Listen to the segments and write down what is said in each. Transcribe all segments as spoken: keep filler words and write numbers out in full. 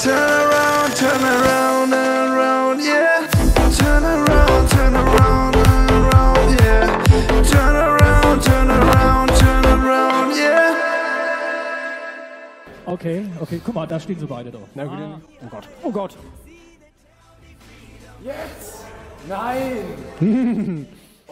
Turn around, turn around and around, yeah. Turn around, turn around and around, yeah. Turn around, turn around, turn around, yeah. Okay, okay, guck mal, da stehen sie beide doch. Na gut, Ah. oh Gott, oh Gott. Jetzt! Nein!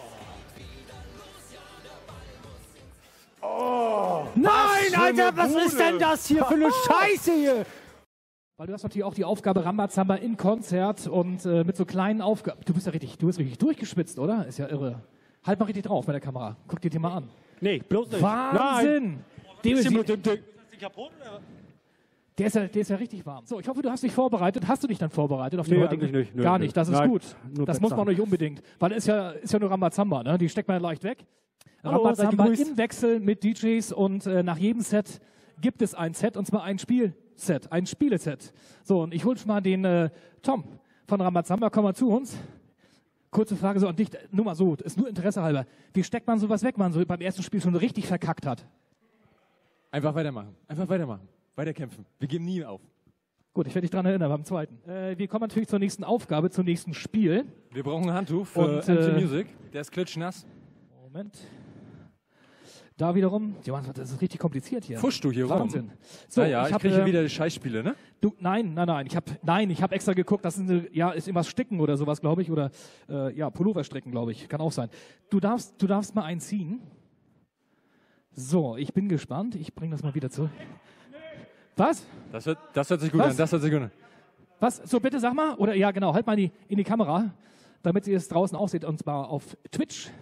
Oh, Nein, Alter, was ist denn das hier für eine Scheiße hier? Weil du hast natürlich auch die Aufgabe Rambazamba in Konzert und äh, mit so kleinen Aufgaben. Du bist ja richtig, du bist richtig durchgeschwitzt, oder? Ist ja irre. Halt mal richtig drauf mit der Kamera. Guck dir die mal an. Nee, bloß nicht. Wahnsinn! Dem Ist ist die, die, die, ist die kaputt, oder? der, ist ja, der ist ja richtig warm. So, ich hoffe, du hast dich vorbereitet. Hast du dich dann vorbereitet? Auf Nee, den heutigen? eigentlich nicht. Nö, Gar nö. nicht, das ist Nein, gut. nur Das muss man Pizza. nicht unbedingt. Weil es ist ja, ist ja nur Rambazamba, ne? Die steckt man ja leicht weg. Hallo, Rambazamba seid gegrüßt. im Wechsel mit D Js und äh, nach jedem Set gibt es ein Set, und zwar ein Spielset, ein Spieleset. So, und ich hol schon mal den äh, Tom von Rambazamba, komm mal zu uns. Kurze Frage so an dich, nur mal so, ist nur Interesse halber. Wie steckt man sowas weg, wenn man so beim ersten Spiel schon richtig verkackt hat? Einfach weitermachen. Einfach weitermachen. Weiterkämpfen. Wir geben nie auf. Gut, ich werde dich daran erinnern beim zweiten. Äh, wir kommen natürlich zur nächsten Aufgabe, zum nächsten Spiel. Wir brauchen ein Handtuch für Und, M T äh, Music. Der ist klitschnass. Moment. Da wiederum, Johann, das ist richtig kompliziert hier. Fuschst du hier rum? Wahnsinn. So, naja, ich, ich, hab, kriege hier äh, wieder die Scheißspiele, ne? Du, nein, nein, nein. Ich habe, nein, ich habe extra geguckt. Das ist, eine, ja, ist irgendwas Sticken oder sowas, glaube ich, oder äh, ja, Pullover stricken, glaube ich, kann auch sein. Du darfst, du darfst mal einen ziehen. So, ich bin gespannt. Ich bringe das mal wieder zurück. Was? Das hört, das hört sich gut Was? an. Das hört sich gut an. Was? So, bitte sag mal. Oder ja, genau. Halt mal in die, in die Kamera, damit ihr es draußen auch seht. Und zwar auf Twitch.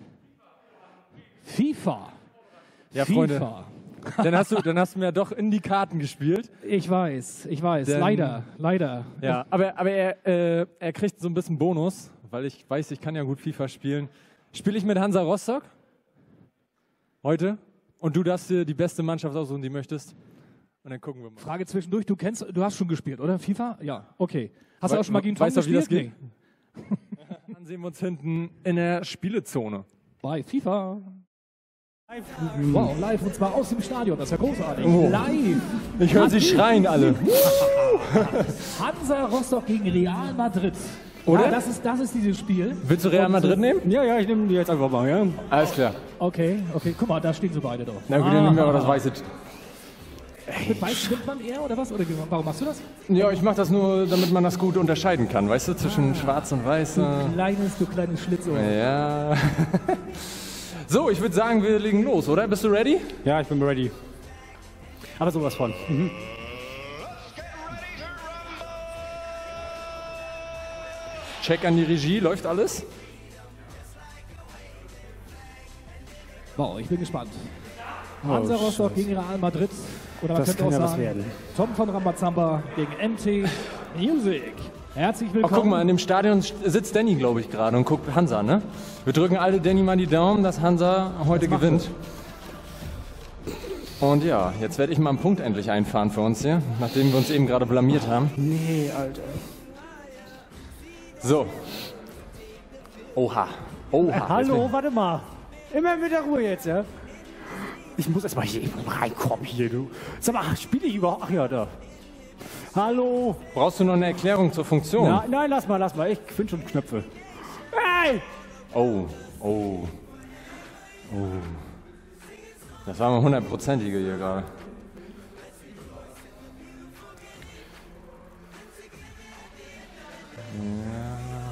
FIFA. Ja, FIFA. Freunde. Dann hast, du, dann hast du mir doch in die Karten gespielt. Ich weiß, ich weiß. Denn- leider, leider. Ja, aber, aber er, äh, er kriegt so ein bisschen Bonus, weil ich weiß, ich kann ja gut FIFA spielen. Spiele ich mit Hansa Rostock heute und du darfst dir die beste Mannschaft aussuchen, die möchtest. Und dann gucken wir mal. Frage zwischendurch, du kennst, du hast schon gespielt, oder? FIFA? Ja, okay. Hast du We- auch schon mal gegen Tom weißt du, wie das gespielt? geht? Dann sehen wir uns hinten in der Spielezone. Bei FIFA. Wow, live und zwar aus dem Stadion, das ist ja großartig. Oh. Live. Ich höre sie schreien alle. Hansa Rostock gegen Real Madrid. Oder? Ja, das ist, das ist dieses Spiel. Willst du Real Und, Madrid äh, nehmen? Ja, ja, ich nehme die jetzt einfach mal, ja. Alles klar. Okay, okay, guck mal, da stehen sie beide doch. Na gut, dann nehmen wir aber das weiße. Mit weiß stimmt man eher oder was? Oder warum machst du das? Ja, ich mache das nur, damit man das gut unterscheiden kann, weißt du, zwischen schwarz und weiß. Du äh. kleines, du kleines Schlitzohr. Ja. So, ich würde sagen, wir legen los, oder? Bist du ready? Ja, ich bin ready. Aber sowas von. Mhm. Check an die Regie, läuft alles? Wow, ich bin gespannt. Hansa Rostock gegen Real Madrid. Oder man Das könnte kann auch ja was sagen, werden. Tom von Rambazamba gegen M T Music. Herzlich Ach, willkommen. guck mal, in dem Stadion sitzt Danny, glaube ich, gerade und guckt Hansa, ne? Wir drücken alle Danny mal die Daumen, dass Hansa heute macht gewinnt. Und ja, jetzt werde ich mal einen Punkt endlich einfahren für uns hier, nachdem wir uns eben gerade blamiert haben. Nee, Alter. So. Oha. Oha. Äh, hallo, warte mal. Immer mit der Ruhe jetzt, ja? Ich muss erstmal hier eben reinkommen hier, du. Sag mal, spiele ich überhaupt? Ach ja, da. Hallo. Brauchst du noch eine Erklärung zur Funktion? Na, nein, lass mal, lass mal. Ich finde schon Knöpfe. Hey! Oh, oh, oh. Das war mal hundertprozentige hier gerade. Ja.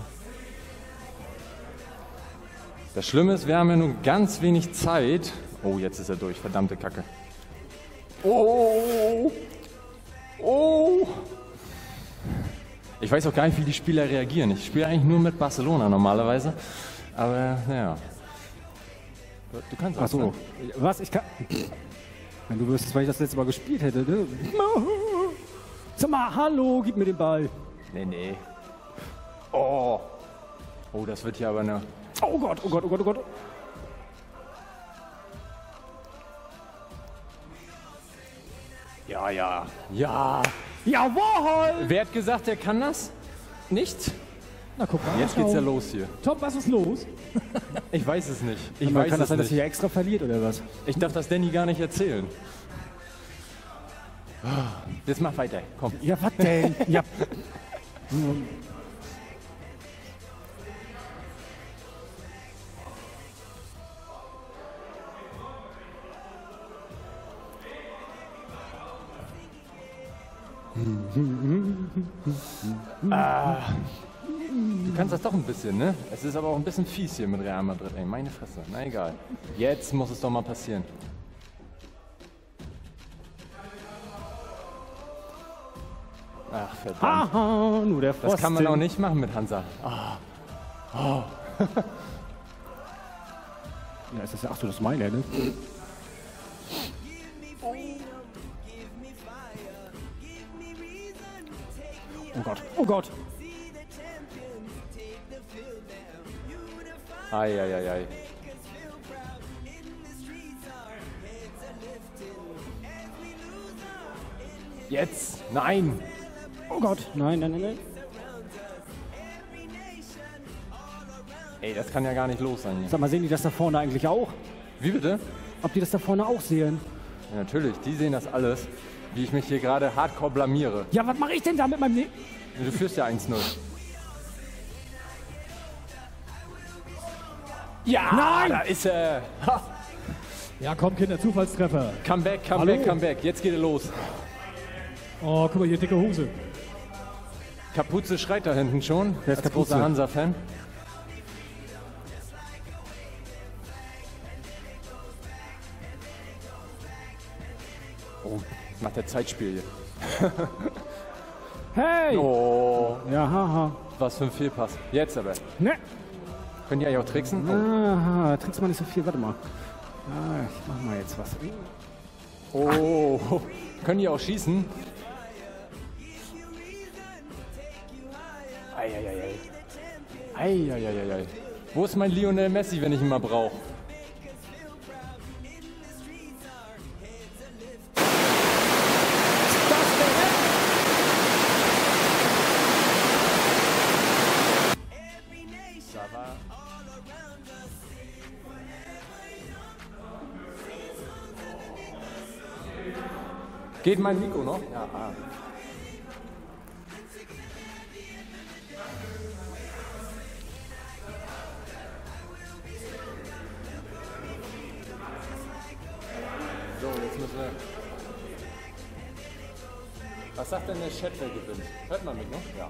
Das Schlimme ist, wir haben ja nur ganz wenig Zeit. Oh, jetzt ist er durch, verdammte Kacke. Oh, oh. Ich weiß auch gar nicht, wie die Spieler reagieren. Ich spiele eigentlich nur mit Barcelona normalerweise. Aber, naja. Du kannst auch. Ach so. ne? Was? Ich kann. Wenn du wüsstest, weil ich das letzte Mal gespielt hätte, ne? Sag mal, hallo, gib mir den Ball. Nee, nee. Oh. Oh, das wird hier aber eine. Oh Gott, oh Gott, oh Gott, oh Gott. Ja, ja. Ja. Jawohl! Wer hat gesagt, er kann das? Nicht? Na guck mal. Jetzt schau. geht's ja los hier. Tom, was ist los? Ich weiß es nicht. Ich Man weiß kann das es sein, dass nicht. ihr extra verliert oder was? Ich darf das Danny gar nicht erzählen. Jetzt mach weiter, komm. Ja, was denn? Ja. Du kannst das doch ein bisschen, ne? Es ist aber auch ein bisschen fies hier mit Real Madrid, ey. Meine Fresse. Na egal. Jetzt muss es doch mal passieren. Ach, verdammt. Aha, nur der Pfosten. Das kann man auch nicht machen mit Hansa. Ja, ist das, ach so, das ist meine, ne? Oh Gott, oh Gott. Eieiei. Jetzt! Nein! Oh Gott, nein, nein, nein, nein. Ey, das kann ja gar nicht los sein hier. Sag mal, sehen die das da vorne eigentlich auch? Wie bitte? Ob die das da vorne auch sehen? Ja, natürlich, die sehen das alles, wie ich mich hier gerade hardcore blamiere. Ja, was mache ich denn da mit meinem... Ne Du führst ja eins null. Ja, Nein! da ist er. Ha. Ja, komm, Kinder, Zufallstreffer. Come back, come Hallo. back, come back. Jetzt geht er los. Oh, guck mal, hier, dicke Hose. Kapuze schreit da hinten schon. Wer ist als großer Kapuze? Hansa-Fan. Oh, macht der Zeitspiel hier. Hey! Oh, Ja, haha. was für ein Fehlpass. Jetzt aber. Ne? Können die eigentlich auch tricksen? Oh. Aha, trinkst mal nicht so viel. Warte mal. Ah, ich mach mal jetzt was. Oh, können die auch schießen? Eieiei. Eieiei. Wo ist mein Lionel Messi, wenn ich ihn mal brauche? Geht mein Mikro noch? Ja, ah. So, jetzt müssen wir... Was sagt denn der Chat, wer gewinnt? Hört man mich noch? Ja.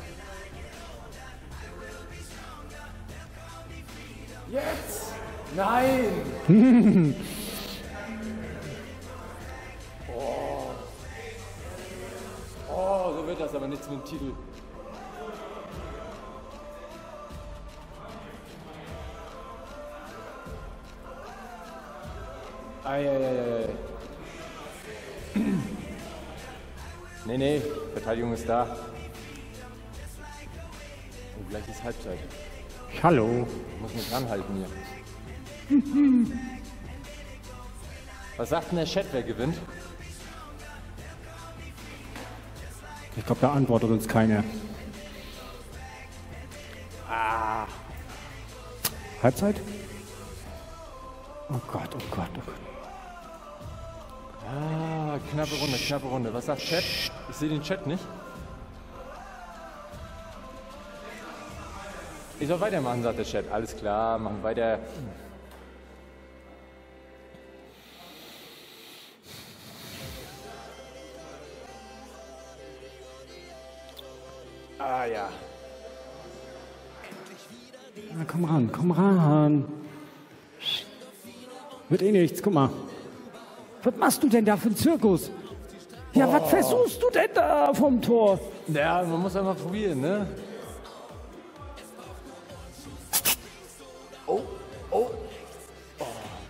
Jetzt! Nein! Oh, so wird das aber nichts mit dem Titel. Eieiei. Nee, nee, Verteidigung ist da. Und gleich ist Halbzeit. Hallo. Ich muss mich ranhalten hier. Was sagt denn der Chat, wer gewinnt? Ich glaube, da antwortet uns keiner. Ah. Halbzeit? Oh Gott, oh Gott, oh Gott. Ah, knappe Runde, knappe Runde. Was sagt Chat? Ich sehe den Chat nicht. Ich soll weitermachen, sagt der Chat. Alles klar, machen weiter. Ah ja. Na, komm ran, komm ran. Wird eh nichts, guck mal. Was machst du denn da für einen Zirkus? Ja, was versuchst du denn da vom Tor? Ja, man muss einfach probieren, ne? Oh, oh. Oh.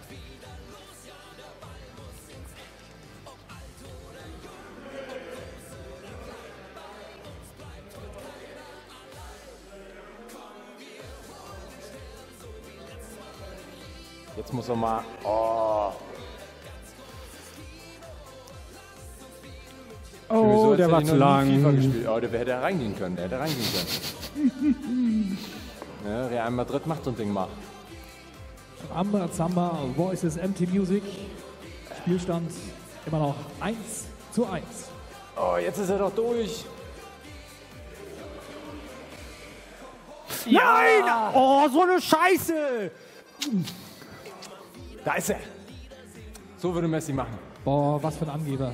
Jetzt muss er mal. Oh. Oh, So, als der hätte war ich zu noch nie FIFA lang. gespielt. Oh, der hätte reingehen können, der hätte reingehen können. Ja, Real Madrid macht so ein Ding mal. Amba Zamba, Voices, M T Music. Spielstand immer noch eins zu eins. Oh, jetzt ist er doch durch. Nein! Oh, so eine Scheiße! Da ist er. So würde Messi machen. Boah, was für ein Angeber.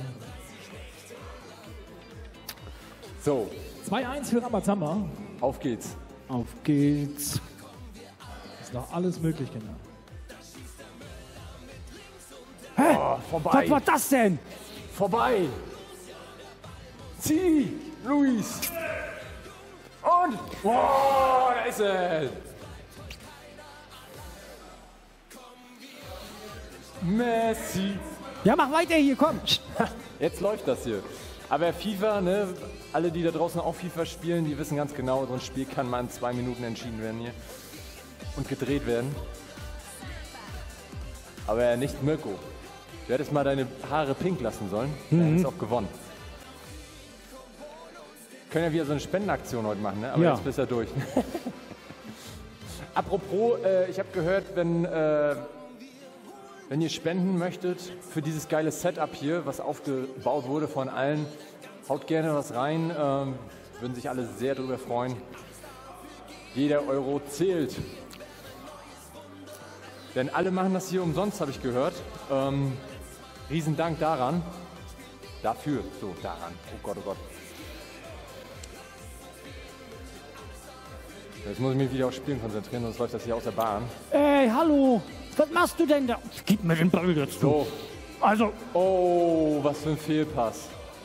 So, zwei eins für Ramazamba. auf geht's. Auf geht's. Ist noch alles möglich, Kinder. Oh, vorbei. Was war das denn? Vorbei. Zieh, Luis. Und, oh, da ist er. Messi. Ja, mach weiter hier, komm. Jetzt läuft das hier. Aber FIFA, ne, alle, die da draußen auch FIFA spielen, die wissen ganz genau, so ein Spiel kann mal in zwei Minuten entschieden werden hier und gedreht werden. Aber nicht Mirko. Du hättest mal deine Haare pink lassen sollen, dann hättest du auch gewonnen. Können ja wieder so eine Spendenaktion heute machen, ne? Aber Ja. jetzt bist du ja durch. Apropos, äh, ich habe gehört, wenn, äh, wenn ihr spenden möchtet für dieses geile Setup hier, was aufgebaut wurde von allen, haut gerne was rein. Ähm, würden sich alle sehr darüber freuen. Jeder Euro zählt. Denn alle machen das hier umsonst, habe ich gehört. Ähm, Riesendank daran. Dafür, so, daran. Oh Gott, oh Gott. Jetzt muss ich mich wieder aufs Spielen konzentrieren, sonst läuft das hier aus der Bahn. Ey, hallo. Was machst du denn da? Gib mir den Ball jetzt. du. So. Also, Oh, was für ein Fehlpass.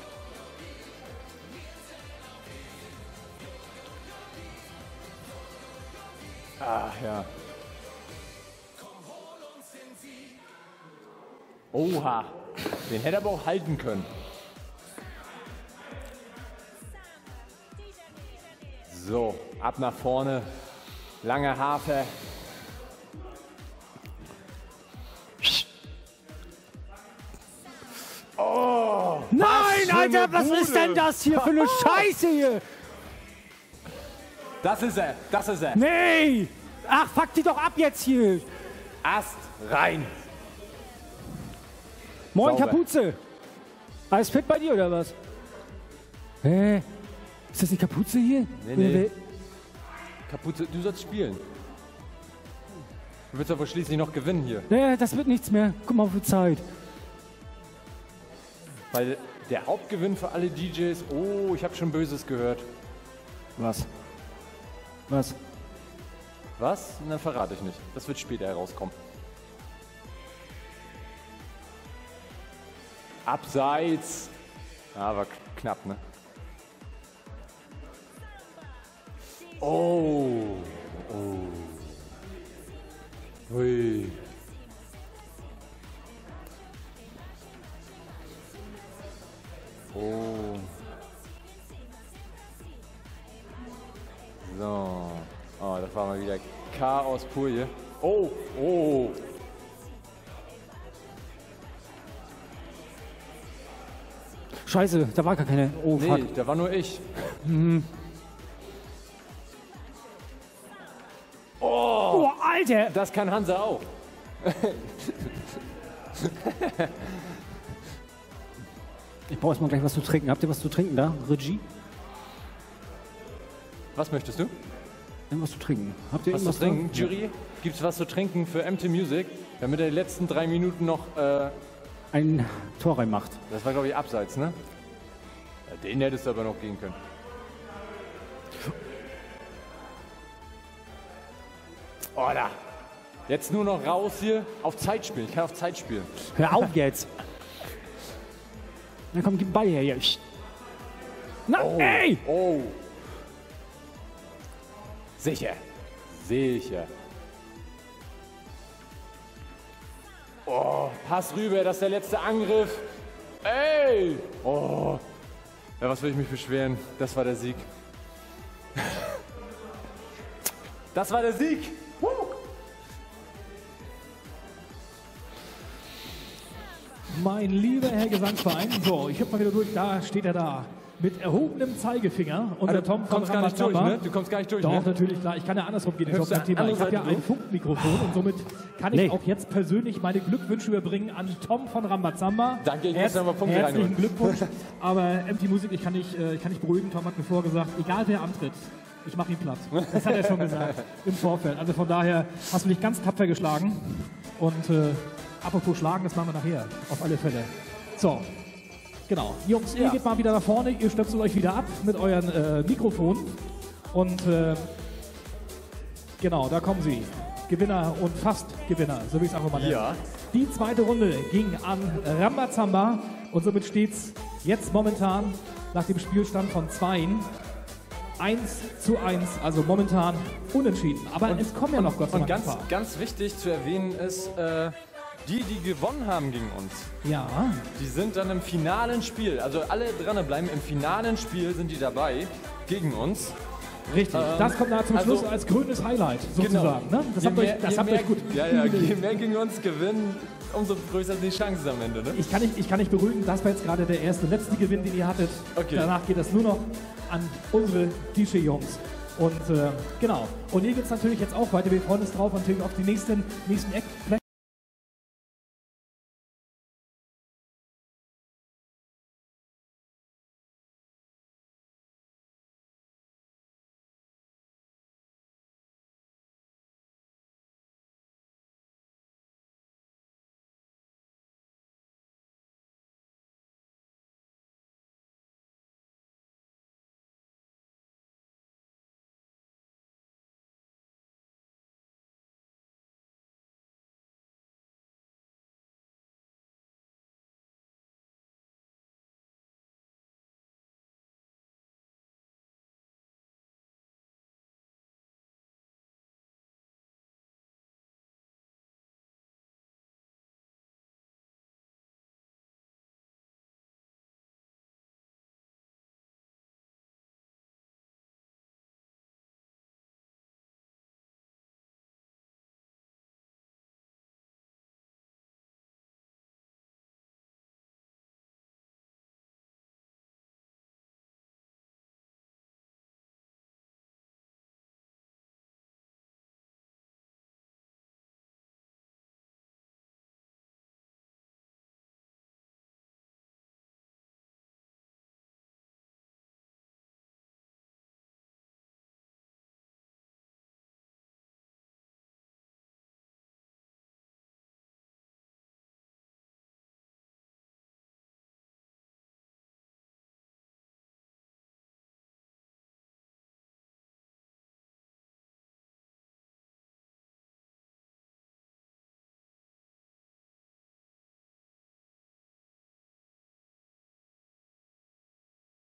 Ach ja. Oha. Den hätte er aber auch halten können. So, ab nach vorne. Lange Hafer. nein, Alter, eine was Bude. ist denn das hier für eine Scheiße hier? Das ist er, das ist er. Nee. Ach, fuck die doch ab jetzt hier. Ast rein. Moin, Sauber. Kapuze. Alles fit bei dir oder was? Hä? Ist das eine Kapuze hier? Nee, nee. Kapuze, du sollst spielen. Du willst aber schließlich noch gewinnen hier. Nee, das wird nichts mehr. Guck mal, wie Zeit. Weil der Hauptgewinn für alle D Js, oh, ich habe schon Böses gehört. Was? Was? Was? Na, verrate ich nicht. Das wird später herauskommen. Abseits. Ja, war k- knapp, ne? Oh. Oh. Hui. Oh. So. Oh, das war mal wieder Chaos pur hier. Oh, oh. Scheiße, da war gar keine. Oh, Nee, fuck. da war nur ich. Oh, Alter. Das kann Hansa auch. Ich brauche erstmal gleich was zu trinken. Habt ihr was zu trinken da? Regie? Was möchtest du? Irgendwas zu trinken. Habt ihr Was zu irgendwas trinken? da? Jury, gibt's was zu trinken für M T Music, damit er die letzten drei Minuten noch, äh, Ein Tor reinmacht. das war glaube ich abseits, ne? Ja, den hättest du aber noch gehen können. Oh, da. Jetzt nur noch raus hier, auf Zeit spielen. Ich kann auf Zeit spielen. Hör auf jetzt. Na komm, gib den Ball her jetzt. Na, ey! Oh. Sicher. Sicher. Oh, pass rüber, das ist der letzte Angriff. Ey! Oh. Ja, was will ich mich beschweren? Das war der Sieg. Das war der Sieg. Woo. Mein lieber Herr Gesangsverein. So, ich hüpfe mal wieder durch. Da steht er da. mit erhobenem Zeigefinger. Unser Also, Tom du von kommst gar nicht durch, Rambazamba. ne? Du kommst gar nicht durch, Doch, ne? natürlich, klar. Ich kann ja andersrum gehen. Das ist Hörst auch du kein Thema. andere Ich habe ja Seite ein Funkmikrofon und somit kann ich Nee. auch jetzt persönlich meine Glückwünsche überbringen an Tom von Rambazamba. Danke, ich muss Herz, noch mal Punkte Herzlichen reinholen. Glückwunsch. Aber M T Musik, ich kann nicht, äh, ich kann nicht beruhigen. Tom hat mir vorher gesagt, egal wer antritt, ich mache ihn platt. Das hat er schon gesagt im Vorfeld. Also von daher hast du dich ganz tapfer geschlagen. Und äh, apropos schlagen, das machen wir nachher. Auf alle Fälle. So. Genau. Jungs, ihr Ja. geht mal wieder nach vorne, ihr stöpselt euch wieder ab mit euren äh, Mikrofonen. Und äh, genau, da kommen sie. Gewinner und fast Gewinner, so wie ich es einfach mal nenne. Ja. Die zweite Runde ging an Rambazamba und somit steht es jetzt momentan nach dem Spielstand von zweien eins zu eins, also momentan unentschieden. Aber es kommen ja noch Gott sei Und Dank ganz, ein paar. ganz wichtig zu erwähnen ist, äh, die, die gewonnen haben gegen uns, Ja, die sind dann im finalen Spiel, also alle dranbleiben, im finalen Spiel sind die dabei gegen uns. richtig. Ähm, das kommt da zum also- Schluss als grünes Highlight sozusagen. Ne? Das Je habt ihr mehr- euch, das je habt ihr mehr- euch gut. Ja, ja, je mehr gegen uns gewinnen, umso größer sind die Chancen am Ende. Ne? Ich kann, nicht, ich kann nicht beruhigen, das war jetzt gerade der erste, letzte Gewinn, den ihr hattet. Okay. Danach geht das nur noch an unsere D J-Jungs. Und äh, genau. Und hier geht es natürlich jetzt auch weiter. Wir freuen uns drauf, natürlich auf die nächsten, nächsten Act